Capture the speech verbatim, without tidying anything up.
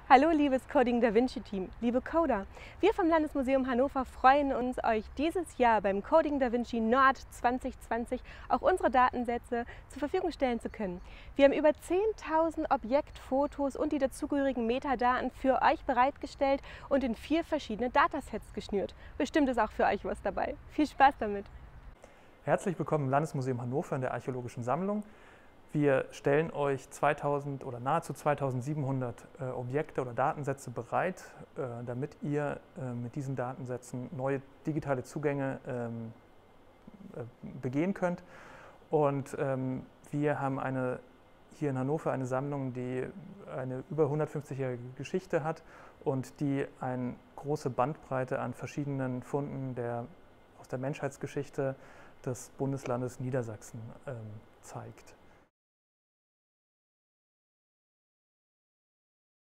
Hallo liebes Coding Da Vinci Team, liebe Coder! Wir vom Landesmuseum Hannover freuen uns, euch dieses Jahr beim Coding Da Vinci Nord zwanzig zwanzig auch unsere Datensätze zur Verfügung stellen zu können. Wir haben über zehntausend Objektfotos und die dazugehörigen Metadaten für euch bereitgestellt und in vier verschiedene Datasets geschnürt. Bestimmt ist auch für euch was dabei. Viel Spaß damit! Herzlich willkommen im Landesmuseum Hannover in der Archäologischen Sammlung. Wir stellen euch zweitausend oder nahezu zweitausendsiebenhundert äh, Objekte oder Datensätze bereit, äh, damit ihr äh, mit diesen Datensätzen neue digitale Zugänge ähm, äh, begehen könnt. Und ähm, wir haben eine, hier in Hannover eine Sammlung, die eine über hundertfünfzigjährige Geschichte hat und die eine große Bandbreite an verschiedenen Funden der, aus der Menschheitsgeschichte des Bundeslandes Niedersachsen ähm, zeigt.